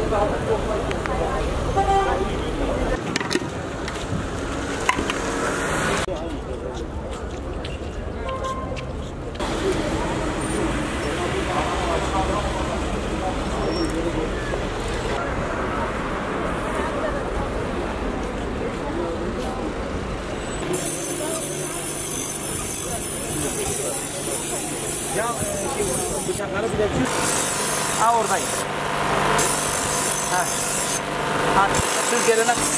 Ya bıçakları bile ha oradayım. Ha. Ha. Siz gelene. Tamam.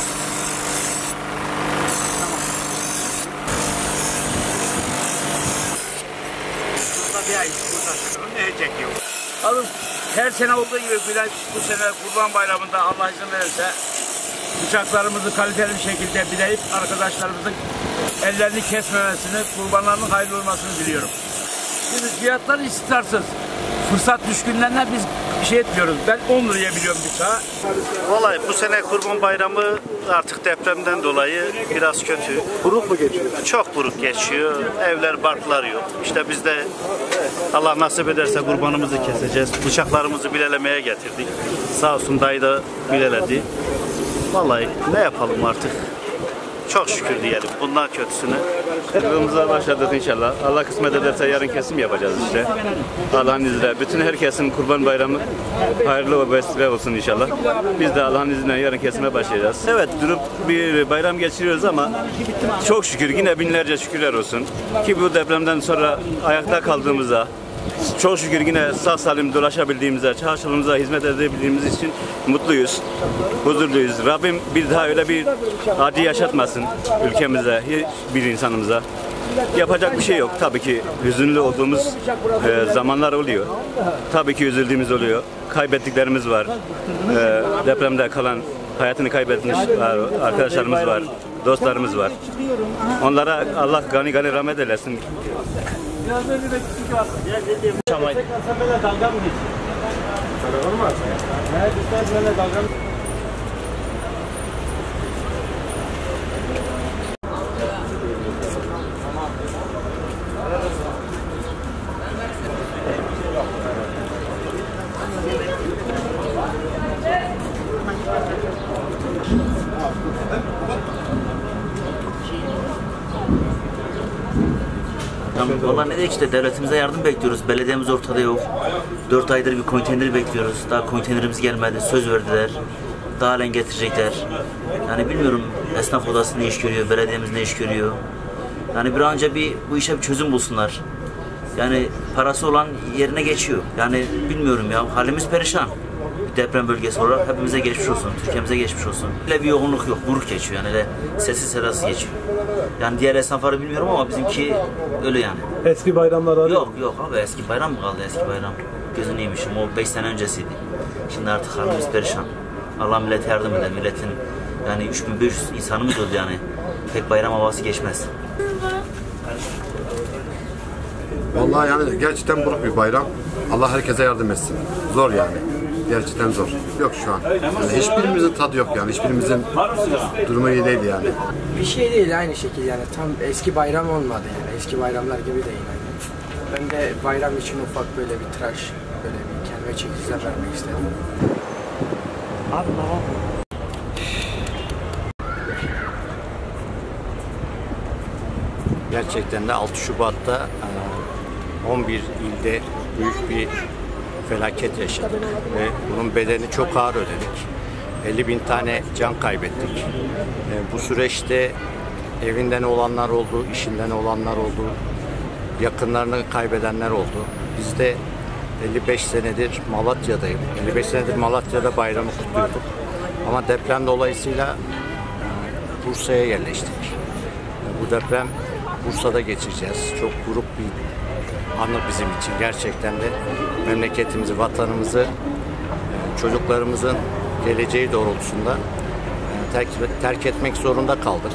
Burada bir ay burada ne çekiyor? Alın. Her sene olduğu gibi bu sene Kurban Bayramı'nda Allah izin verirse bıçaklarımızı kaliteli bir şekilde bileyip arkadaşlarımızın ellerini kesmemesini, kurbanlarının hayırlı olmasını diliyorum. Biz fiyatları istikrarsız. Fırsat düşkünlerine biz bir şey etmiyoruz. Ben 10 liraya biliyorum bir saat. Vallahi bu sene Kurban Bayramı artık depremden dolayı biraz kötü. Buruk mu geçiyor? Çok buruk geçiyor. Evler, barklar yok. İşte biz de Allah nasip ederse kurbanımızı keseceğiz. Bıçaklarımızı bilelemeye getirdik. Sağ olsun dayı da bileledi. Vallahi ne yapalım artık. Çok şükür diyelim. Bundan kötüsünü. Yolumuza başladık inşallah. Allah kısmet ederse yarın kesim yapacağız işte. Allah'ın izniyle. Bütün herkesin Kurban Bayramı hayırlı ve vesile olsun inşallah. Biz de Allah'ın izniyle yarın kesime başlayacağız. Evet, durup bir bayram geçiriyoruz ama çok şükür yine binlerce şükürler olsun. Ki bu depremden sonra ayakta kaldığımızda çok şükür yine sağ salim dolaşabildiğimize, çarşımıza hizmet edebildiğimiz için mutluyuz, huzurluyuz. Rabbim bir daha öyle bir acı yaşatmasın ülkemize, hiçbir insanımıza. Yapacak bir şey yok. Tabii ki hüzünlü olduğumuz zamanlar oluyor. Tabii ki üzüldüğümüz oluyor. Kaybettiklerimiz var. Depremde kalan, hayatını kaybetmiş arkadaşlarımız var, dostlarımız var. Onlara Allah gani gani rahmet eylesin. Biraz önce de küçük var. Sen böyle dalga mı geçiyorsun? Telefonu mu açsın? Evet, sen böyle dalga mı? Valla ne diyeyim işte devletimize yardım bekliyoruz. Belediyemiz ortada yok. 4 aydır bir konteyner bekliyoruz. Daha konteynerimiz gelmedi. Söz verdiler. Daha halen getirecekler. Yani bilmiyorum esnaf odası ne iş görüyor, belediyemiz ne iş görüyor. Yani bir an önce bu işe bir çözüm bulsunlar. Yani parası olan yerine geçiyor. Yani bilmiyorum ya, halimiz perişan. Bir deprem bölgesi olarak hepimize geçmiş olsun, Türkiye'mize geçmiş olsun. Öyle bir yoğunluk yok, buruk geçiyor yani, öyle sessiz sedasız geçiyor. Yani diğer esnafları bilmiyorum ama bizimki öyle yani. Eski bayramlar arıyor. Yok abi, eski bayram mı kaldı, eski bayram? Gözünü yemişim, o 5 sene öncesiydi. Şimdi artık halimiz perişan. Allah millete yardım eder, milletin yani 3500 insanımız oldu yani. Pek bayram havası geçmez. Vallahi yani gerçekten buruk bir bayram. Allah herkese yardım etsin. Zor yani. Gerçekten zor. Yok şu an. Yani hiçbirimizin tadı yok yani. Hiçbirimizin durumu iyi değil yani. Bir şey değil aynı şekilde yani. Tam eski bayram olmadı yani. Eski bayramlar gibi değil yani. Ben de bayram için ufak böyle bir tıraş, böyle bir kendime çekiciler vermek istedim. Allah. Gerçekten de 6 Şubat'ta 11 ilde büyük bir felaket yaşadık ve bunun bedelini çok ağır ödedik. 50.000 tane can kaybettik. Bu süreçte evinden olanlar oldu, işinden olanlar oldu, yakınlarını kaybedenler oldu. Biz de 55 senedir Malatya'dayım. 55 senedir Malatya'da bayramı kutluyorduk. Ama deprem dolayısıyla Bursa'ya yerleştik. Bu deprem Bursa'da geçireceğiz. Çok buruk bir anı bizim için. Gerçekten de memleketimizi, vatanımızı, çocuklarımızın geleceği doğrultusunda terk etmek zorunda kaldık.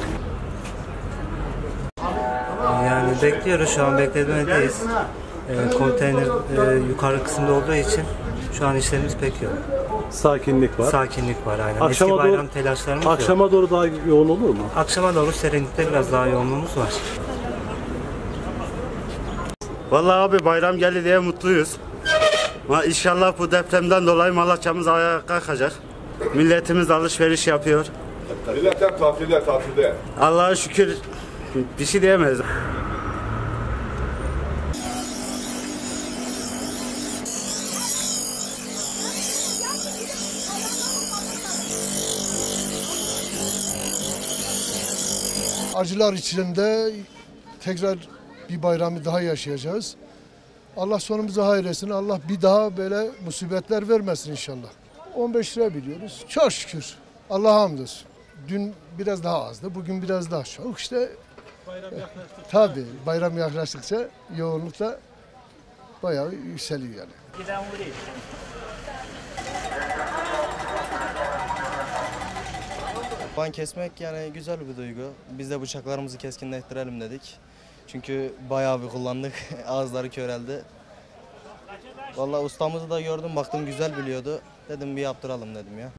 Yani bekliyoruz, şu an beklemedeyiz. Konteyner yukarı kısımda olduğu için şu an işlerimiz pek yok. Sakinlik var. Sakinlik var aynen. Akşama Eski bayram doğru, telaşlarımız akşama yok. doğru daha yoğun olur mu? Akşama doğru serinlikte biraz daha yoğunluğumuz var. Vallahi abi bayram geldi diye mutluyuz. İnşallah bu depremden dolayı Malatya'mız ayağa kalkacak. Milletimiz alışveriş yapıyor. Milletten tatilde. Allah'a şükür bir şey diyemeyiz. Acılar içinde tekrar bir bayramı daha yaşayacağız. Allah sonumuzu hayır etsin. Allah bir daha böyle musibetler vermesin inşallah. 15 lira biliyoruz. Çok şükür. Allah'a hamdolsun. Dün biraz daha azdı. Bugün biraz daha çok. İşte tabii bayram yaklaştıkça yoğunluk da bayağı yükseliyor yani. Kurban kesmek yani güzel bir duygu. Biz de bıçaklarımızı keskinleştirelim dedik. Çünkü bayağı bir kullandık. Ağızları köreldi. Vallahi ustamızı da gördüm, baktım güzel biliyordu. Dedim bir yaptıralım dedim ya.